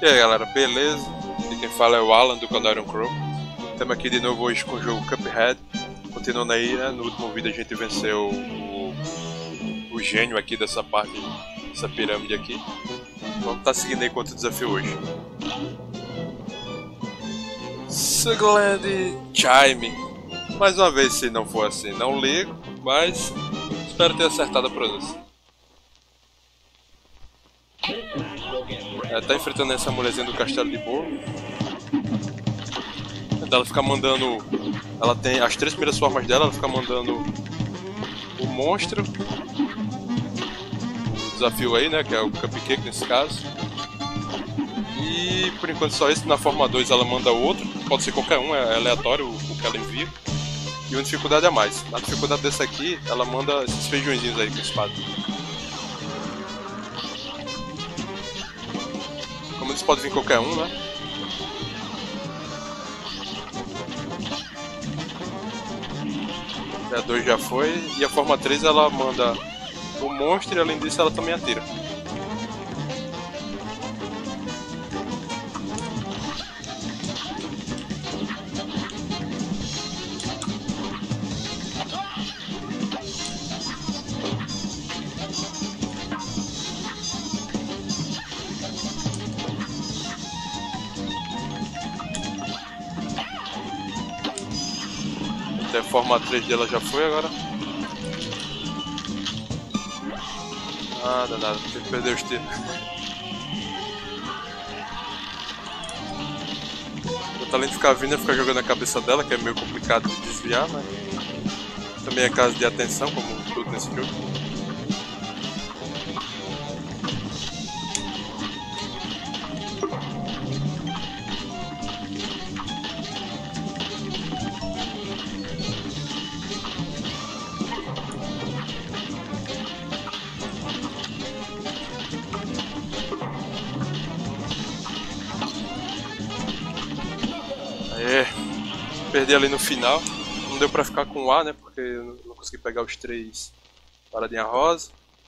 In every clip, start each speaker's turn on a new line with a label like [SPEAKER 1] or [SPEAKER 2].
[SPEAKER 1] E aí galera, beleza? E quem fala é o Alan do canal Iron Crow. Estamos aqui de novo hoje com o jogo Cuphead. Continuando aí, né? No último vídeo a gente venceu o gênio aqui dessa parte, dessa pirâmide aqui. Vamos estar seguindo aí com outro desafio hoje. Sugland Chime. Mais uma vez, se não for assim, não ligo, mas espero ter acertado a pronúncia. Tá enfrentando essa mulherzinha do castelo de boa. Ela fica mandando. Ela tem as três primeiras formas dela, ela fica mandando o monstro. O desafio aí, né? Que é o Cupcake nesse caso. E por enquanto só esse. Na forma 2 ela manda outro. Pode ser qualquer um, é aleatório o que ela envia. E uma dificuldade a mais. Na dificuldade desse aqui, ela manda esses feijõezinhos aí com espada. Como eles podem vir qualquer um, né? A 2 já foi. E a forma 3 ela manda o monstro e além disso ela também atira. A forma 3 dela já foi agora. Nada, tem que perder os tiros. Além de ficar vindo, ficar jogando a cabeça dela, que é meio complicado de desviar, mas também é caso de atenção, como tudo nesse jogo. Perdi ali no final, não deu pra ficar com o A, né, porque eu não consegui pegar os 3 paradinha rosa.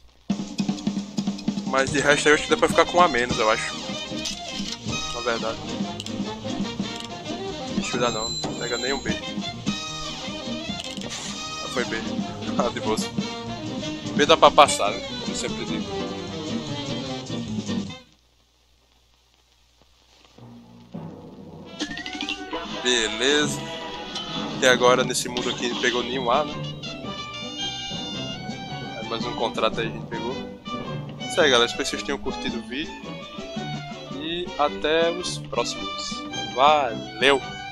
[SPEAKER 1] Mas de resto eu acho que dá pra ficar com um A menos, eu acho. Na verdade. Deixa eu dar não pega nem um B. Ah, foi B. Ah, de bolsa. B dá pra passar, né, como eu sempre digo. Beleza. Até agora nesse mundo aqui não pegou nenhum A, né? Mais um contrato aí a gente pegou. Isso aí galera, espero que vocês tenham curtido o vídeo. E até os próximos. Valeu!